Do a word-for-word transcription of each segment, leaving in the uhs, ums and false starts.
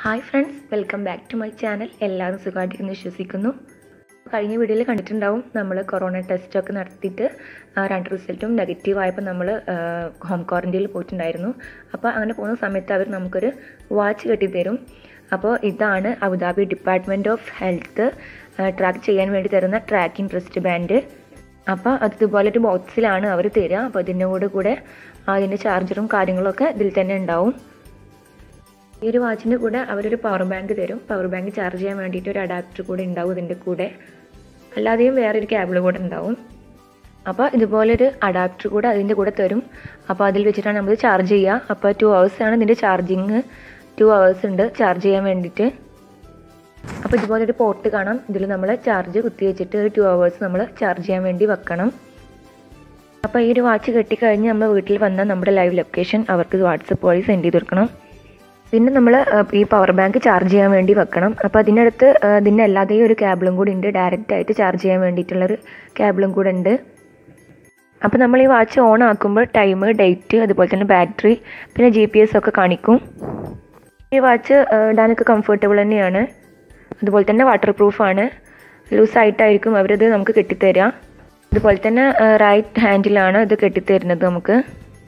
Hi friends, welcome back to my channel. എല്ലാവരും സുഖമായിട്ടിരിക്കുന്നു വിശ്വസിക്കുന്നു. കഴിഞ്ഞ വീഡിയോയിൽ കണ്ടിട്ടുണ്ടാവും, നമ്മൾ കൊറോണ ടെസ്റ്റൊക്കെ നടത്തിയിട്ട് രണ്ട് റിസൾട്ടും നെഗറ്റീവ് ആയപ്പോൾ നമ്മൾ ഹോം ക്വാറൻറ്റൈനിൽ പോയിട്ടുണ്ടായിരുന്നു. അപ്പോൾ അങ്ങനെ പോകുന്ന സമയത്ത് അവർ നമുക്കൊരു വാച്ച് കെട്ടിത്തരും. അപ്പോൾ ഇതാണ് Abu Dhabi department of health track ചെയ്യാൻ വേണ്ടി തരുന്ന ട്രാക്കിംഗ് റിസ്റ്റ് ബാൻഡ്. അപ്പോൾ അത് ഇതുപോലൊരു ബോക്സിലാണ് അവർ തരിക. അപ്പോൾ ഇതിൻ്റെ കൂടെ കൂടെ അതിൻ്റെ ചാർജറും കാര്യങ്ങളൊക്കെ ഇതിൽ തന്നെ ഉണ്ടാവും. ഈ ഒരു വാച്ചിൻ്റെ കൂടെ അവരൊരു പവർ ബാങ്ക് തരും. പവർ ബാങ്ക് ചാർജ് ചെയ്യാൻ വേണ്ടിയിട്ട് ഒരു അഡാപ്റ്റർ കൂടെ ഉണ്ടാവും ഇതിൻ്റെ കൂടെ. അല്ലാതെയും വേറൊരു കേബിൾ കൂടെ ഉണ്ടാവും. അപ്പോൾ ഇതുപോലൊരു അഡാപ്റ്റർ കൂടെ അതിൻ്റെ കൂടെ തരും. അപ്പോൾ അതിൽ വെച്ചിട്ടാണ് നമ്മൾ ചാർജ് ചെയ്യുക. അപ്പോൾ ടു ഹവേഴ്സാണ് ഇതിൻ്റെ ചാർജിങ്. ടു ഹവേഴ്സ് ഉണ്ട് ചാർജ് ചെയ്യാൻ വേണ്ടിയിട്ട്. അപ്പോൾ ഇതുപോലൊരു പോർട്ട് കാണാം. ഇതിൽ നമ്മൾ ചാർജ് കുത്തി വെച്ചിട്ട് ഒരു ടു ഹവേഴ്സ് നമ്മൾ ചാർജ് ചെയ്യാൻ വേണ്ടി വെക്കണം. അപ്പോൾ ഈ ഒരു വാച്ച് കെട്ടിക്കഴിഞ്ഞ് നമ്മൾ വീട്ടിൽ വന്നാൽ നമ്മുടെ ലൈവ് ലൊക്കേഷൻ അവർക്ക് വാട്സപ്പ് വഴി സെൻഡ് ചെയ്ത് കൊടുക്കണം. പിന്നെ നമ്മൾ ഈ പവർ ബാങ്ക് ചാർജ് ചെയ്യാൻ വേണ്ടി വെക്കണം. അപ്പോൾ അതിനടുത്ത് ഇതിൻ്റെ അല്ലാതെയും ഒരു കേബിളും കൂടി ഉണ്ട്. ഡയറക്റ്റ് ആയിട്ട് ചാർജ് ചെയ്യാൻ വേണ്ടിയിട്ടുള്ളൊരു കേബിളും കൂടെ ഉണ്ട്. അപ്പോൾ നമ്മൾ ഈ വാച്ച് ഓൺ ആക്കുമ്പോൾ ടൈം, ഡേറ്റ്, അതുപോലെ തന്നെ ബാറ്ററി, പിന്നെ ജി പി എസ് ഒക്കെ കാണിക്കും. ഈ വാച്ച് ഇടാനൊക്കെ കംഫർട്ടബിൾ തന്നെയാണ്. അതുപോലെ തന്നെ വാട്ടർ പ്രൂഫാണ്. ലൂസായിട്ടായിരിക്കും അവരത് നമുക്ക് കെട്ടിത്തരിക. അതുപോലെ തന്നെ റൈറ്റ് ഹാൻഡിലാണ് ഇത് കെട്ടിത്തരുന്നത് നമുക്ക്.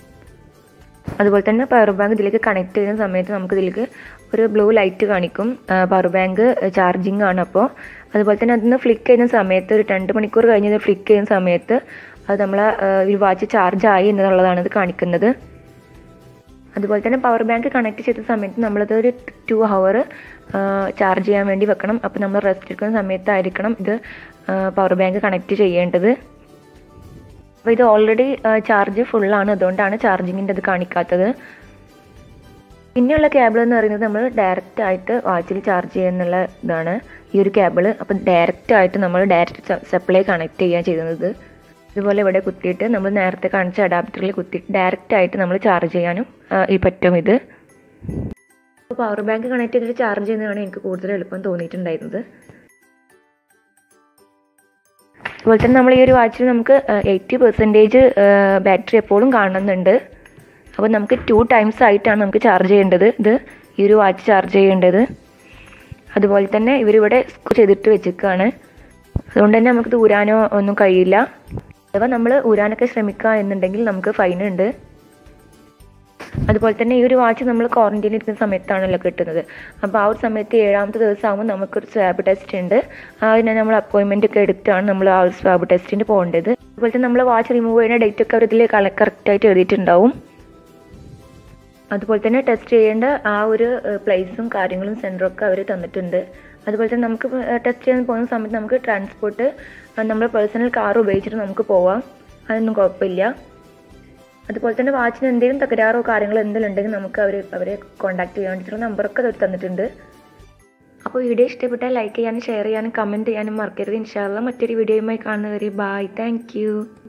അതുപോലെ തന്നെ പവർ ബാങ്ക് ഇതിലേക്ക് കണക്ട് ചെയ്യുന്ന സമയത്ത് നമുക്ക് ഇതിലേക്ക് ഒരു ബ്ലൂ ലൈറ്റ് കാണിക്കും. പവർ ബാങ്ക് ചാർജിങ് ആണ്. അപ്പോൾ അതുപോലെ തന്നെ അതിന് ഫ്ലിക്ക് ചെയ്യുന്ന സമയത്ത് ഒരു രണ്ട് മണിക്കൂർ കഴിഞ്ഞ് ഇത് ഫ്ലിക്ക് ചെയ്യുന്ന സമയത്ത് അത് നമ്മളെ ഈ വാച്ച് ചാർജ് ആയി എന്നുള്ളതാണ് ഇത് കാണിക്കുന്നത്. അതുപോലെ തന്നെ പവർ ബാങ്ക് കണക്ട് ചെയ്ത സമയത്ത് നമ്മളത് ഒരു ടു ഹവർ ചാർജ് ചെയ്യാൻ വേണ്ടി വെക്കണം. അപ്പോൾ നമ്മൾ റെസ്റ്റ് എടുക്കുന്ന സമയത്തായിരിക്കണം ഇത് പവർ ബാങ്ക് കണക്ട് ചെയ്യേണ്ടത്. അപ്പോൾ ഇത് ഓൾറെഡി ചാർജ് ഫുള്ളാണ്, അതുകൊണ്ടാണ് ചാർജിങ്ങിൻ്റെ അത് കാണിക്കാത്തത്. പിന്നെയുള്ള കേബിൾ എന്ന് പറയുന്നത് നമ്മൾ ഡയറക്റ്റ് ആയിട്ട് വാച്ചിൽ ചാർജ് ചെയ്യുന്നുള്ള ഇതാണ് ഈ ഒരു കേബിൾ. അപ്പം ഡയറക്റ്റ് ആയിട്ട് നമ്മൾ ഡയറക്റ്റ് സപ്ലൈ കണക്ട് ചെയ്യുകയാണ് ചെയ്യുന്നത്. ഇതുപോലെ ഇവിടെ കുത്തിയിട്ട് നമ്മൾ നേരത്തെ കാണിച്ച അഡാപ്റ്ററിൽ കുത്തിയിട്ട് ഡയറക്റ്റ് ആയിട്ട് നമ്മൾ ചാർജ് ചെയ്യാനും ഈ പറ്റും ഇത്. അപ്പോൾ പവർ ബാങ്ക് കണക്ട് ചെയ്തിട്ട് ചാർജ് ചെയ്യുന്നതാണ് എനിക്ക് കൂടുതൽ എളുപ്പം തോന്നിയിട്ടുണ്ടായിരുന്നത്. അതുപോലെ തന്നെ നമ്മൾ ഈ ഒരു വാച്ചിൽ നമുക്ക് എയ്റ്റി പെർസെൻറ്റേജ് ബാറ്ററി എപ്പോഴും കാണുന്നുണ്ട്. അപ്പോൾ നമുക്ക് ടു ടൈംസ് ആയിട്ടാണ് നമുക്ക് ചാർജ് ചെയ്യേണ്ടത് ഇത് ഈ ഒരു വാച്ച് ചാർജ് ചെയ്യേണ്ടത്. അതുപോലെ തന്നെ ഇവരിവിടെ സ്ക്രൂ ചെയ്തിട്ട് വെച്ചിരിക്കുകയാണ്. അതുകൊണ്ട് തന്നെ നമുക്ക് ഊരാനോ ഒന്നും കഴിയില്ല. അഥവാ നമ്മൾ ഊരാനൊക്കെ ശ്രമിക്കുക എന്നുണ്ടെങ്കിൽ നമുക്ക് ഫൈൻ ഉണ്ട്. അതുപോലെ തന്നെ ഈ ഒരു വാച്ച് നമ്മൾ ക്വാറന്റൈനിൽ ഇരിക്കുന്ന സമയത്താണല്ലോ കിട്ടുന്നത്. അപ്പോൾ ആ ഒരു സമയത്ത് ഏഴാമത്തെ ദിവസം ആകുമ്പോൾ നമുക്കൊരു സ്വാബ് ടെസ്റ്റ് ഉണ്ട്. അതിനെ നമ്മൾ അപ്പോയിൻമെൻ്റ് ഒക്കെ എടുത്താണ് നമ്മൾ ആ ഒരു സ്വാബ് ടെസ്റ്റിന് പോകേണ്ടത്. അതുപോലെ തന്നെ നമ്മൾ വാച്ച് റിമൂവ് ചെയ്യുന്ന ഡേറ്റ് ഒക്കെ അവർ ഇതിൽ കറക്റ്റായിട്ട് എഴുതിയിട്ടുണ്ടാവും. അതുപോലെ തന്നെ ടെസ്റ്റ് ചെയ്യേണ്ട ആ ഒരു പ്ലേസും കാര്യങ്ങളും സെൻറ്ററും ഒക്കെ അവർ തന്നിട്ടുണ്ട്. അതുപോലെ തന്നെ നമുക്ക് ടെസ്റ്റ് ചെയ്യാൻ പോകുന്ന സമയത്ത് നമുക്ക് ട്രാൻസ്പോർട്ട് നമ്മുടെ പേഴ്സണൽ കാർ ഉപയോഗിച്ചിട്ട് നമുക്ക് പോവാം. അതൊന്നും കുഴപ്പമില്ല. അതുപോലെ തന്നെ വാച്ചിന് എന്തെങ്കിലും തകരാറോ കാര്യങ്ങളോ എന്തെങ്കിലും ഉണ്ടെങ്കിൽ നമുക്ക് അവർ അവരെ കോൺടാക്ട് ചെയ്യാൻ വേണ്ടിയിട്ടുള്ള നമ്പറൊക്കെ അവർ തന്നിട്ടുണ്ട്. അപ്പോൾ വീഡിയോ ഇഷ്ടപ്പെട്ടാൽ ലൈക്ക് ചെയ്യാനും ഷെയർ ചെയ്യാനും കമൻറ്റ് ചെയ്യാനും മറക്കരുത്. ഇൻഷാ അല്ലാഹ് മറ്റൊരു വീഡിയോയുമായി കാണുന്നവരെ ബൈ. Thank you.